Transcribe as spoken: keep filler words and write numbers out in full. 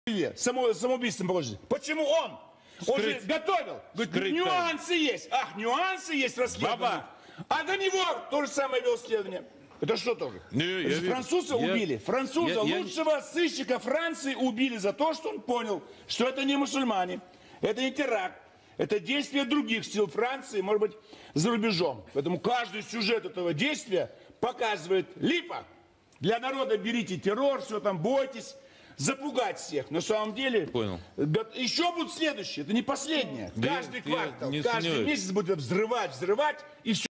Само, самоубийством положили. Почему он? Он же готовил. Говорит, нюансы есть. Ах, нюансы есть расследование. Баба. А до него то же самое вел следование. Это что тоже? Не, это француза я, убили. Француза, я, лучшего я... сыщика Франции убили за то, что он понял, что это не мусульмане, это не теракт, это действие других сил Франции, может быть, за рубежом. Поэтому каждый сюжет этого действия показывает: липа. Для народа берите террор, все там, бойтесь, запугать всех. На самом деле, понял. Еще будут следующие, это не последнее. Да, каждый квартал, каждый месяц будет взрывать, взрывать, и все.